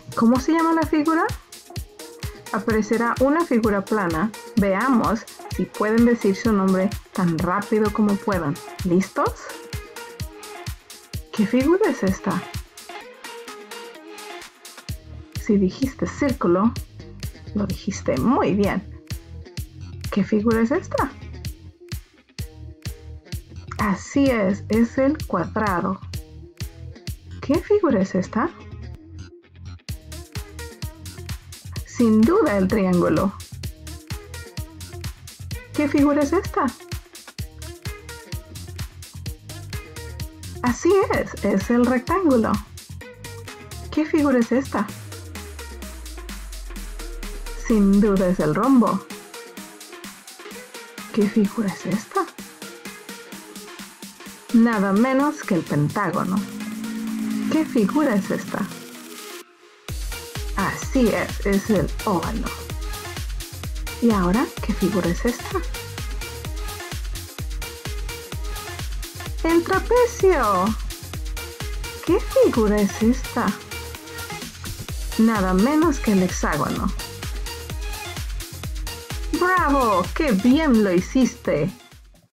¿Cómo se llama la figura? Aparecerá una figura plana. Veamos si pueden decir su nombre tan rápido como puedan. ¿Listos? ¿Qué figura es esta? Si dijiste círculo, lo dijiste muy bien. ¿Qué figura es esta? Así es el cuadrado. ¿Qué figura es esta? Sin duda el triángulo. ¿Qué figura es esta? Así es el rectángulo. ¿Qué figura es esta? Sin duda es el rombo. ¿Qué figura es esta? Nada menos que el pentágono. ¿Qué figura es esta? Así es el óvalo. ¿Y ahora qué figura es esta? ¡El trapecio! ¿Qué figura es esta? Nada menos que el hexágono. ¡Bravo! ¡Qué bien lo hiciste!